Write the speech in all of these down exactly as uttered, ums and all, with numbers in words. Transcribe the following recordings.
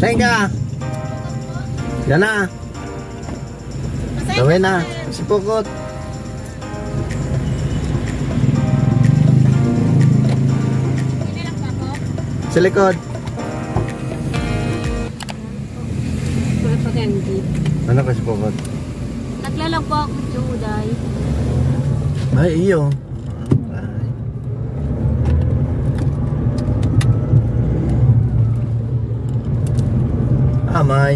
Saan ka? Yan na. Gawin na. Si Pukot. Sa likod. Ano ka si Pukot? Naglalag po ako, Juday. Ay, iyo. Amay.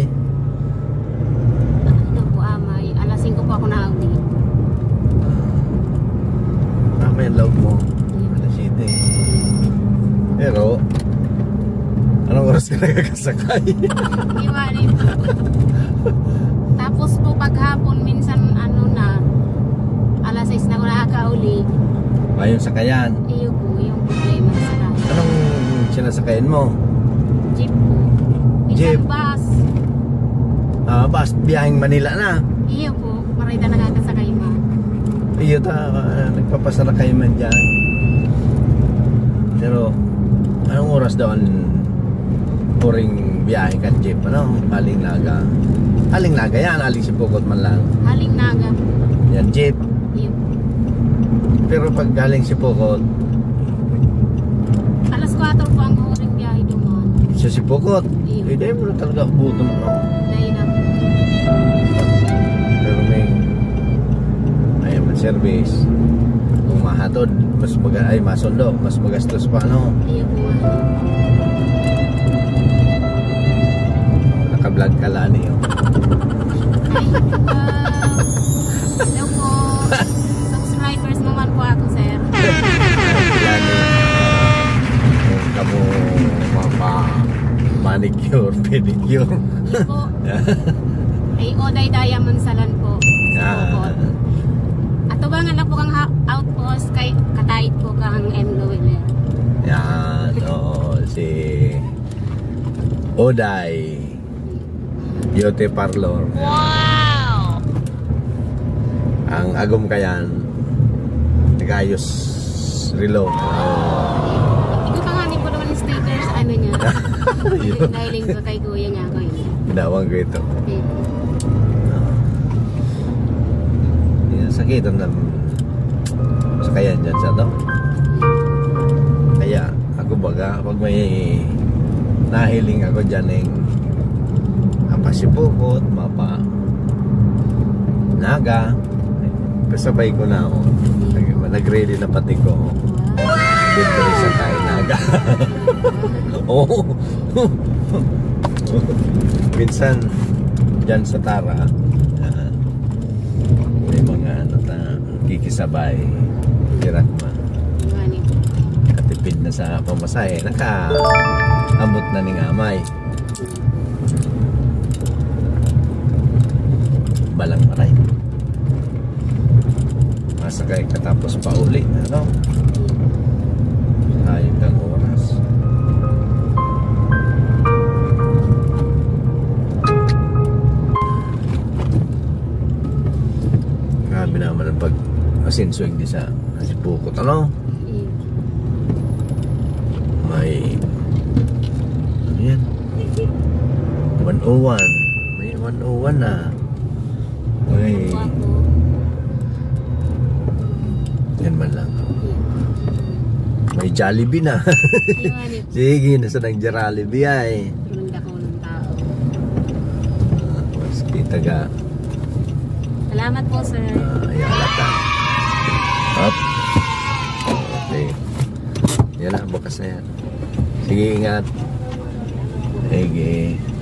Ito po, Amay. Alas singko po ako na-audi. Amay ang loob mo. Alas siyete. Pero, anong oras ka nagkakasakay? Iwari po. Tapos po paghapon, minsan ano na, alas sais na ako nakakauli. Ayun sakayan. Iyo po, yung problema sa kaya. Anong sinasakayan mo? Jeep po. Minsan Jeep. bus. Ah, bus, biyaheng Manila na. Iyo po, marita nakakasakay ma. Iyo ta, uh, nagpapasara kayo man dyan. Pero, anong oras daw ang puring biyahe ka jeep? Ano? Aling Naga. Aling Naga yan, aling si Pukot man lang. Haling Naga po. Yan, jeep. Iyo po. Pero pag galing si Pukot, Alas kwatro po ang huring biyahe dumaan. siya si Pukot. Iyo. Eh, dahil mo na talaga buto mo. No? Dahil na po. Pero may may man service. Kung mahatod, mas maga, ay masundo, mas magastos pa, no? Iyo po. Naka-vlog ka lang niyo. Ay, wow. Hello po. Subscribers naman po ako, sir. Yan eh. Kung kamo mapa manicure, pedicure. Iyo po. Ay, Oday Diamond Salon po. Ah. Ato ba nga na po kang outpost kay katait po kang M. Loweller. Yan, oo, si Oday Beauty Parlor. Wow! Ang agom kayan nagayos relo. Ikaw pa nga ni po naman yung sticker sa ano niya. Dahiling ko kay kuya niya ako yun. Dawang ko ito. Okay. Yan, sakitan na sa kayan dyan sa to. Kaya ako baga pag may nahiling ako dyan ng apa si Pukot, mapa Naga, kasabay ko na ako. Nag-ready na pati ko. Dito rin sa tayo Naga. Oo. Minsan dyan sa Tara, uh, may mga ano na kikisabay, kirakma. Katipid na sa pamasahe, naka-abot na ning Amay. Balang maray. Masakay katapos pa uli, ano? Sayang kang oras. Grabe naman ang pag-asinsuig di sa si Pukot, ano? May ano yan? one oh one. May one oh one na. May yan man lang. May Jollibee na. Sige, nasa ng Jollibee ay. Ganda ko ng tao. Mas kita ka. Salamat po, sir. Uh, ayan lata. Up. Okay. Yan na, bukas na yan. Sige, ingat. Sige.